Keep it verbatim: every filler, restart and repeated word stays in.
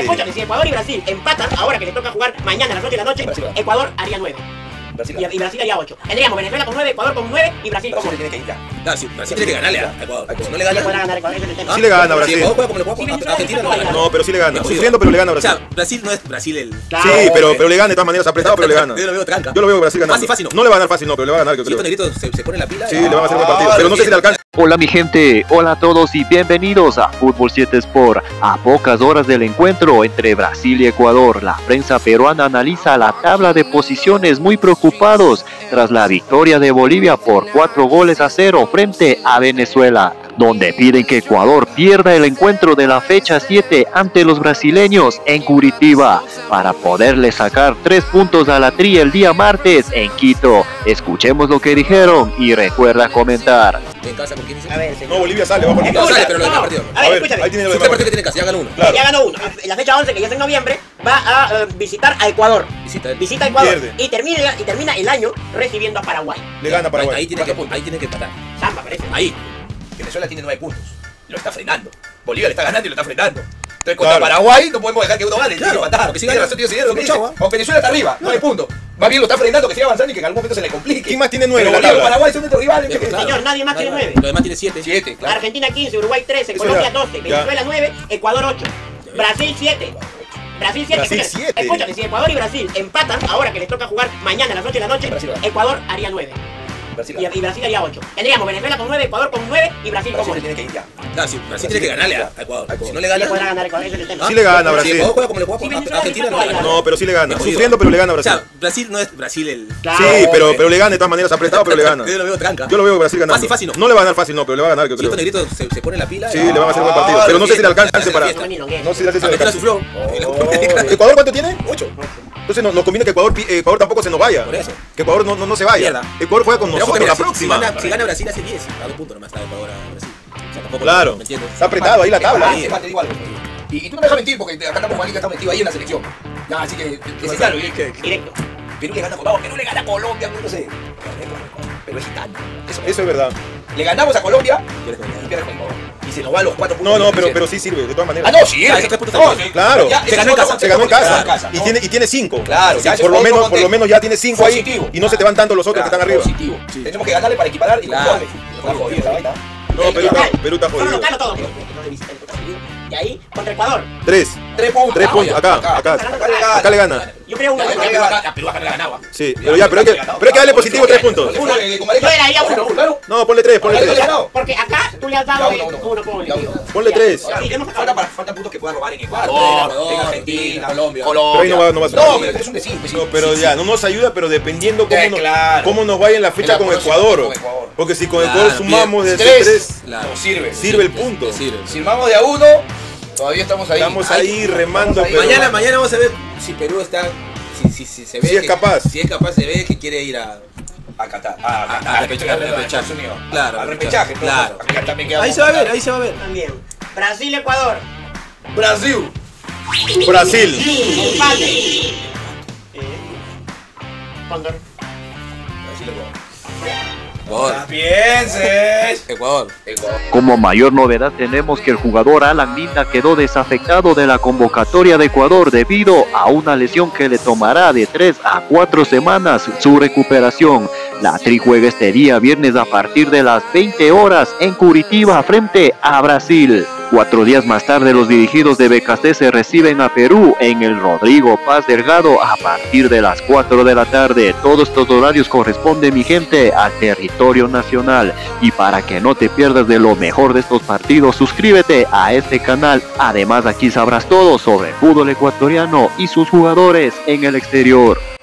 Escúchame, si Ecuador y Brasil empatan, ahora que le toca jugar mañana a las ocho de la noche, Brasil. Ecuador haría nueve. Brasil. Y, y Brasil haría ocho. Tendríamos Venezuela con nueve, Ecuador con nueve y Brasil con Brasil ocho. tiene que ir ya. Claro, sí, Brasil tiene que ganarle a Ecuador. Si no le ¿Quién gana, podrá ganar Ecuador? Ese es el tema. Sí le gana si Brasil. Ecuador juega como le juega Sí, a Venezuela Argentina, no le gana. No, pero sí le gana. Es Sufriendo, pero le gana a O Brasil. sea, Brasil no es Brasil el... Claro. Sí, pero, ok. pero le gana de todas maneras, apretado, pero le gana. Yo lo veo tranca. Yo lo veo Brasil ganando. Fácil, fácil no. No le va a ganar fácil, no, pero le va a ganar, yo Si estos creo. negritos se, se ponen la pila... Sí, le van a hacer un buen partido. Ah, Pero no sé si le alcanza. Hola mi gente, hola a todos y bienvenidos a Fútbol siete Sport. A pocas horas del encuentro entre Brasil y Ecuador, la prensa peruana analiza la tabla de posiciones muy preocupados tras la victoria de Bolivia por cuatro goles a cero frente a Venezuela, donde piden que Ecuador pierda el encuentro de la fecha siete ante los brasileños en Curitiba para poderle sacar tres puntos a la Tri el día martes en Quito. Escuchemos lo que dijeron y recuerda comentar. En casa, ¿con quién dice? A ver, No, señor. Bolivia sale, va por No, sale, pero lo demás No. partido. A A ver, ver, escúchame. ahí tiene lo Usted demás. partido que tiene en casa, ya ganó uno. Claro. Ya ganó uno. En la fecha once, que ya es en noviembre, va a eh, visitar a Ecuador. Visita él. Visita a Ecuador. Pierde. Y termina, y termina el año recibiendo a Paraguay. Le gana Ahí, Paraguay. ahí tiene que, ahí tiene que empatar. Samba, parece. Ahí. Venezuela tiene nueve puntos. Lo está frenando. Bolivia le está ganando y lo está frenando. Entonces contra Claro. Paraguay no podemos dejar que uno gane. Claro, Tiene que empatar. porque si Tiene gana- razón, tío Sidero, lo que dice. chau, ¿ah? O Venezuela está arriba, nueve puntos. Más bien lo está frenando, que siga avanzando y que en algún momento se le complique. ¿Quién más tiene nueve Pero en la Bolivia y tabla? Paraguay son nuestros rivales. Ya, ¿qué- claro. Señor, nadie más tiene Claro. nueve. Lo demás tiene siete. Siete, claro. Argentina quince, Uruguay trece, Eso Colombia ya. doce, Ya. Venezuela nueve, Ecuador ocho, Brasil siete. Brasil siete. Brasil Escúchame, siete. escúchame, si Ecuador y Brasil empatan, ahora que les toca jugar mañana a las ocho de la noche, Brasil gana. Ecuador haría nueve. Brasil Y, y Brasil haría ocho. Tendríamos Venezuela con nueve, Ecuador con nueve y Brasil con Brasil ocho. tiene que ir ya. Claro, sí, Brasil tiene que ganarle a Ecuador. Si no le ¿Quién gana... podrá ganar Ecuador? Ese es el tema. Sí le gana Si Brasil. Ecuador juega como le juega Sí, a Venezuela Argentina, no le gana. No, pero sí le gana. Es jodido. Sufriendo, pero le gana O Brasil. sea, Brasil no es Brasil el... Claro. Sí, pero, pero le gana de todas maneras, apretado, pero le gana. Yo lo veo tranca. Yo lo veo Brasil ganando. Fácil, fácil no. No le va a ganar fácil, no, pero le va a ganar, yo Si estos creo. negritos se, se ponen la pila... Sí, le van a hacer un buen partido. Ah, Pero no sé si le fiesta, alcanza para. fiesta. No sé si le alcanza. Argentina sufrió. ¿Ecuador cuánto tiene? Ocho. Entonces nos, nos conviene que Ecuador, pi- Ecuador tampoco se nos vaya. Por eso. Que Ecuador no, no, no se vaya. Pierda. Ecuador juega con Pero ojo nosotros que la mira, si- próxima. Si gana, si gana Brasil hace diez, a dos puntos nomás está Ecuador a Brasil. O sea, tampoco... Claro. ¿Me entiendes? Está apretado ahí la tabla. Ah, te digo algo. Y, y tú no me dejas mentir porque acá estamos Juanita, estamos metidos ahí en la selección. Ya, así que, que sí, claro, y que- Directo. Perú le gana a Colombia, Perú le gana a Colombia, no sé. Pero es gitano. Eso, Eso es verdad. Le ganamos a Colombia ¿Quieres que me y diga? pierde con Ecuador. Y se nos van los cuatro puntos. No, no, que pero, hicieron. pero sí sirve, de todas maneras. Ah, no, sí, Ah, eh. esos tres puntos No, también. sí, Claro. ya, Se ese ganó en es otro- casa. Se ganó en casa. casa, Y ¿no? tiene, y tiene cinco. Claro, ya por, lo es menos, otro por lo menos ya tiene cinco ahí. positivo. Y no se te van tanto los otros que están arriba. Positivo. Tenemos que ganarle para equiparar y Claro. goles. Está jodida esa vaina. No, Perú está, Perú está Solo jodido. local o todo. No de visita, el total seguido. Y ahí, contra Ecuador. Tres. Tres puntos. Tres Ah, puntos. ya. Acá, acá. Acá le gana. Acá le gana. Yo creo uno. Ya, uno. ya, ya, ya, Perú acá le ganaba. Sí, pero ya, pero hay que, pero hay que darle positivo tres puntos. Uno, eh, con Yo le daría Marica. uno. Claro. No, ponle tres, ponle Ahí le tres. ganó. Porque acá tú le has Ya, dado uno, eh, uno. uno, ponle. Ya, uno. Ponle Ya. tres. Sí, hemos Falta, sacado. para- faltan puntos que puedan robar en Ecuador, Ecuador, en Argentina, Colombia. Colombia. Pero ahí no va- no va a ser. No, pero es un decir. pues, sí. No, pero Sí, ya, sí. no nos ayuda, pero dependiendo cómo Eh, nos, claro. cómo nos vaya en la fecha En la con próxima Ecuador. con Ecuador. Porque si con Claro, Ecuador sumamos de Tres. tres, Claro. No sirve. sirve el punto. Sirve. Si armamos de a uno, todavía estamos ahí. Estamos ahí remando, Estamos ahí. pero- Mañana, mañana vamos a ver si Perú está... Si, si, si se ve Si es que- capaz. Si es capaz, se ve que quiere ir a... A Qatar. A- a- a repechaje, a repechaje. Estados Unidos. Claro, Al repechaje, repechaje. claro. Entonces, acá también quedamos- Ahí se va a ver, ahí se va a ver. También. Brasil, Ecuador. Brasil. Brasil. Empate. Eh, Cóndor. Brasil, Ecuador. Ecuador. Ah, pienses. Ecuador. Ecuador. Como mayor novedad tenemos que el jugador Alan Linda quedó desafectado de la convocatoria de Ecuador debido a una lesión que le tomará de tres a cuatro semanas su recuperación. La Tri juega este día viernes a partir de las veinte horas en Curitiba frente a Brasil. Cuatro días más tarde los dirigidos de B K C se reciben a Perú en el Rodrigo Paz Delgado a partir de las cuatro de la tarde. Todos estos horarios corresponden, mi gente, al territorio nacional. Y para que no te pierdas de lo mejor de estos partidos, suscríbete a este canal. Además, aquí sabrás todo sobre el fútbol ecuatoriano y sus jugadores en el exterior.